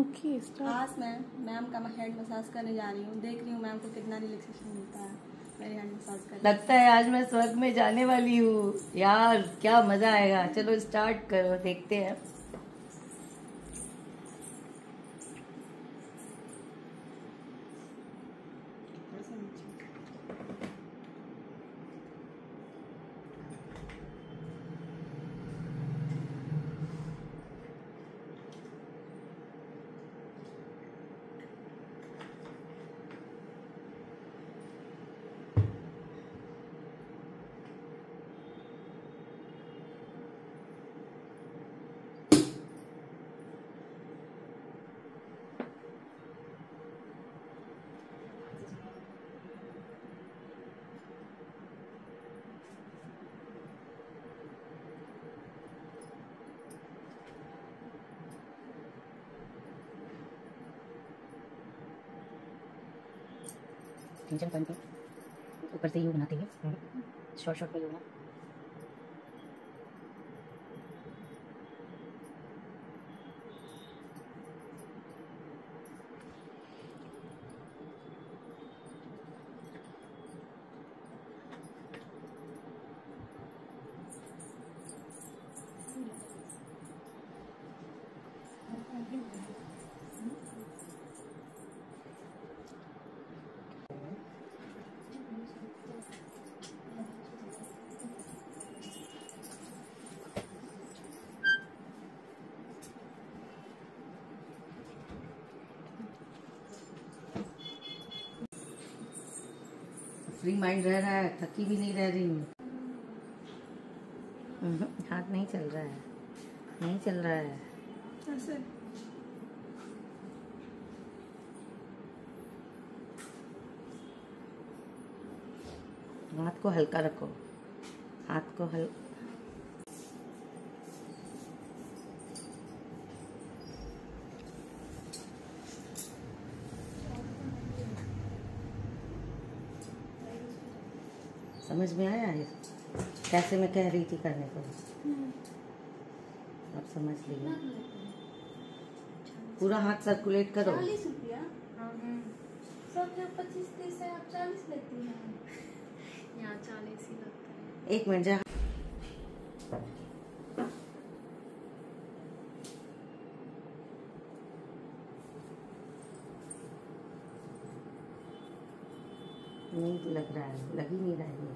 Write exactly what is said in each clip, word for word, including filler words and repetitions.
Okay start. आज मैं ma'am का हेड मसाज करने जा रही हूँ। देख रही हूँ मैम को कितना रिलैक्सेशन मिलता है मेरे हेड मसाज करने। लगता है आज मैं स्वर्ग में जाने वाली हूँ यार, क्या मजा आएगा। चलो स्टार्ट करो, देखते हैं। टेंशन पॉइंट पे ऊपर से यू बनाते हुए शॉर्ट शॉर्ट में यू ना। फ्री माइंड रह रहा है, थकी भी नहीं रह रही हूँ। हाथ नहीं चल रहा है, नहीं चल रहा है ऐसे। हाथ को हल्का रखो, हाथ को हल समझ में आया है कैसे मैं कह रही थी करने को? अब समझ लिया। पूरा हाथ सर्कुलेट करो। चालीस रुपया सब जब पच्चीस तीस है, आप चालीस लेती हैं। यहाँ चालीस ही लगता है। एक मिनट जा। नहीं लग रहा है, लग ही नहीं रहा है।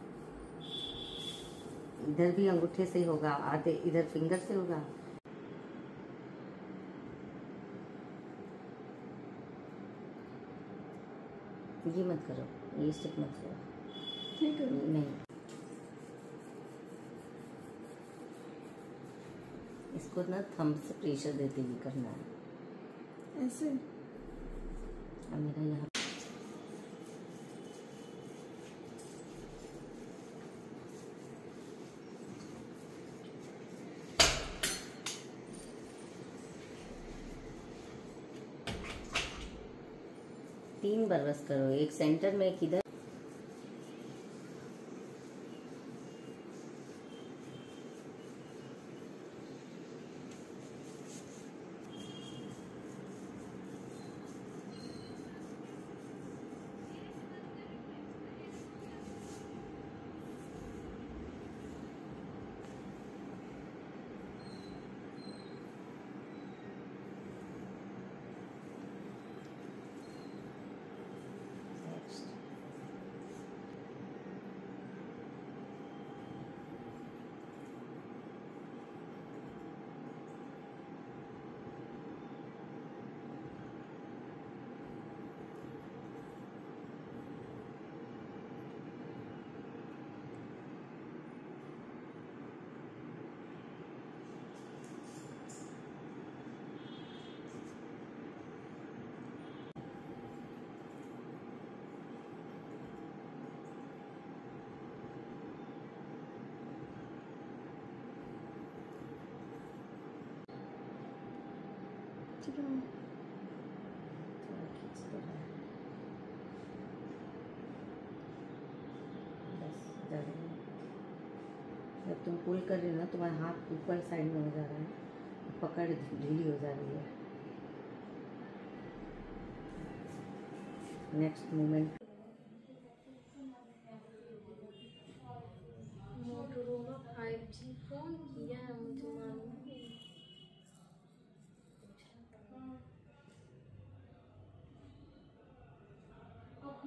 इधर भी अंगूठे से होगा, आधे इधर फिंगर से होगा। ये मत करो, ये स्टिक मत करो। ठीक है। नहीं, इसको ना थंब से प्रेशर देते हुए करना है ऐसे। अब मेरा यहाँ तीन बार बस करो, एक सेंटर में, एक इधर। जब तुम पुल कर रही हो ना, तुम्हारा हाथ ऊपर साइड में हो जा रहा है, पकड़ ढीली हो जा रही है। Next moment. Motorola five G phone किया है, मुझे मालूम।